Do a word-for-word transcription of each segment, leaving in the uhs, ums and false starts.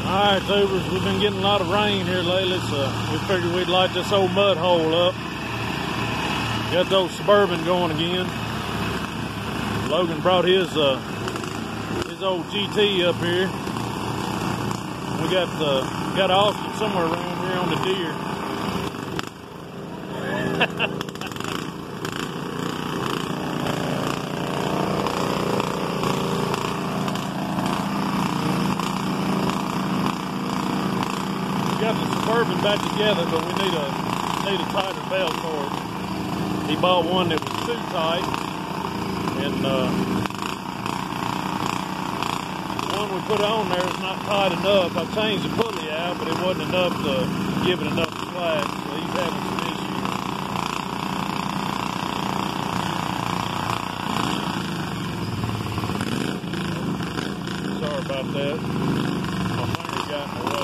Alright, tubers, we've been getting a lot of rain here lately, so we figured we'd light this old mud hole up. Got the old Suburban going again. Logan brought his uh, his old G T up here. We got uh, got Austin somewhere around here on the deer. Got the Suburban back together, but we need a need a tighter belt cord. He bought one that was too tight, and uh, the one we put on there is not tight enough. I changed the pulley out, but it wasn't enough to give it enough slack, so he's having some issues. Sorry about that. My finger got in the way.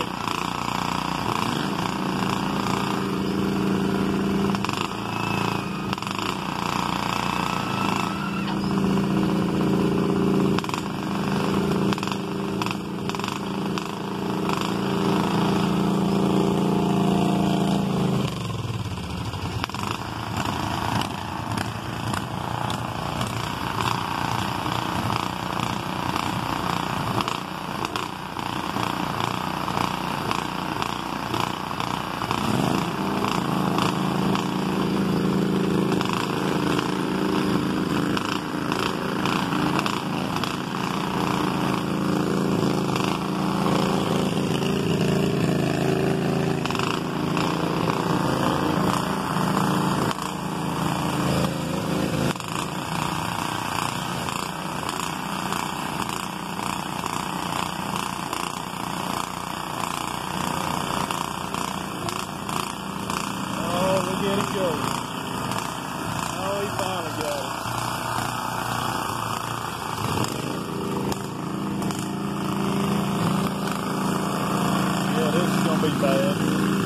Get it go. Oh, he finally got it. Yeah, this is gonna be bad.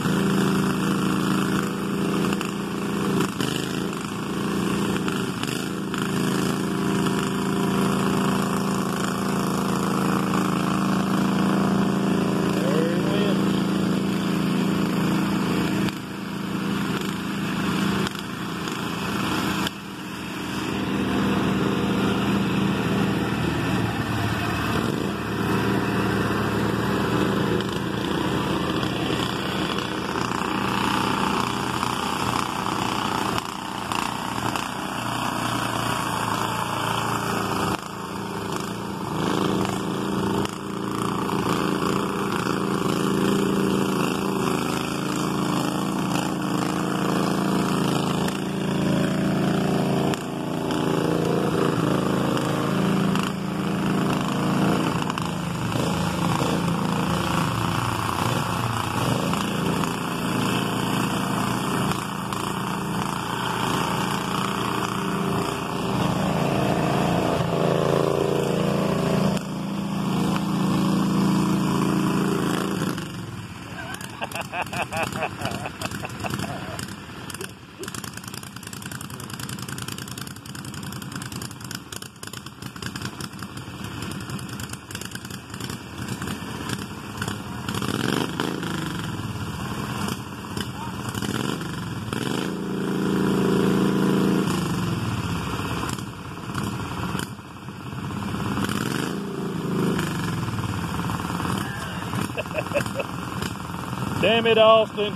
Damn it, Austin.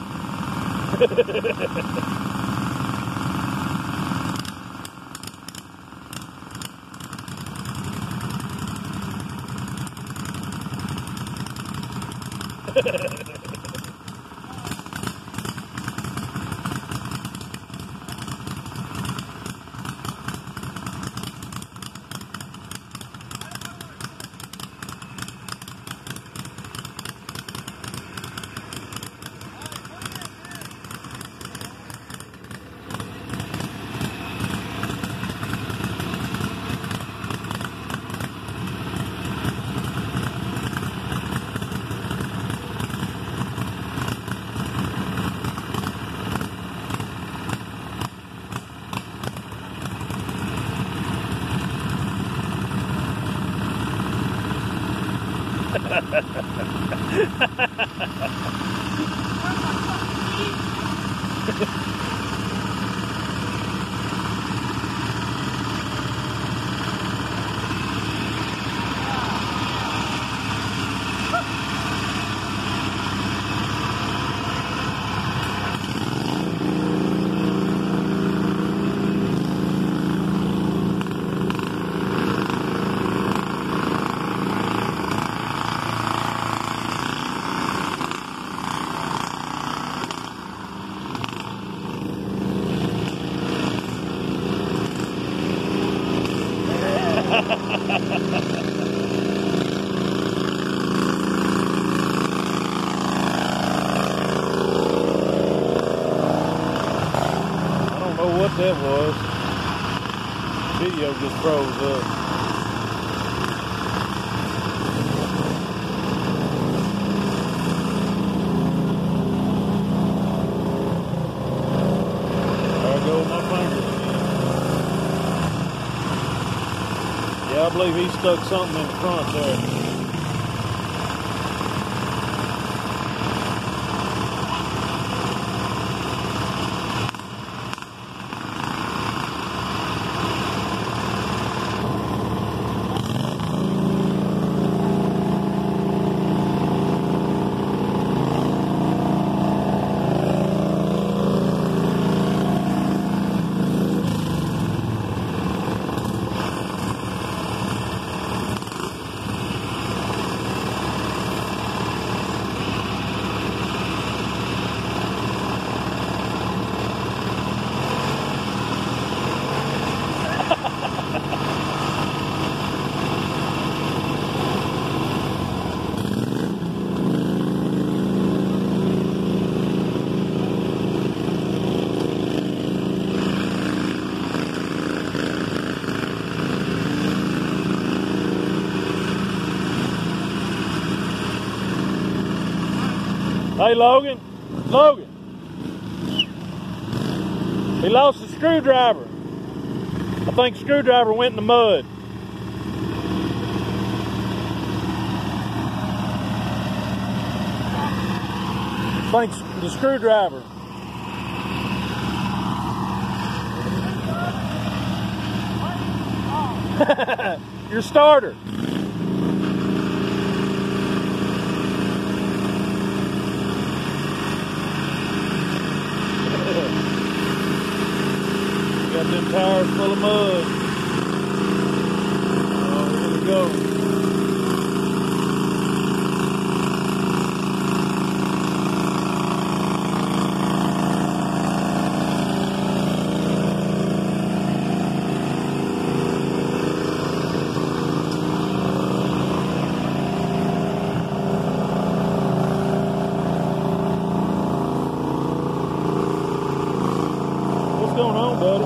What that was. Video just froze up. There I go with my fingers again. Yeah, I believe he stuck something in the front there. Hey, Logan. Logan. He lost the screwdriver. I think screwdriver went in the mud. I think the screwdriver. Your starter. Got them tires full of mud. Oh, here we go. What's going on, buddy?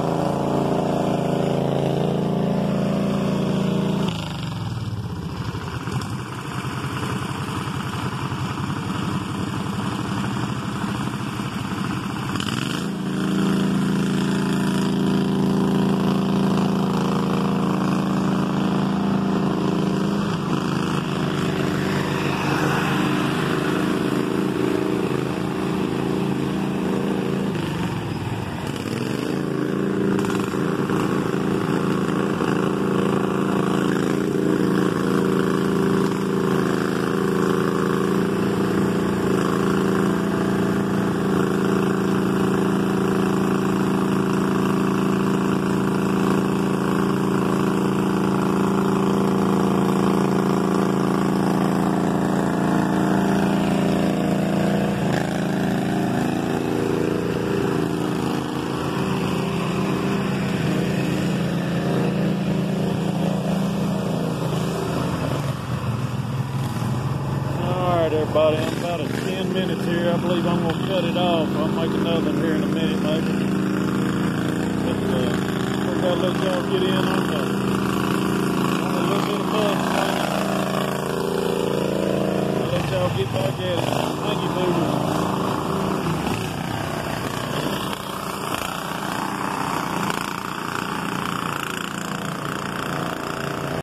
Everybody, I'm about at ten minutes here. I believe I'm going to cut it off. I'll make another one here in a minute, maybe. But uh, I got to let y'all get in on the, on a little bit of mud. I'll let y'all get back at it.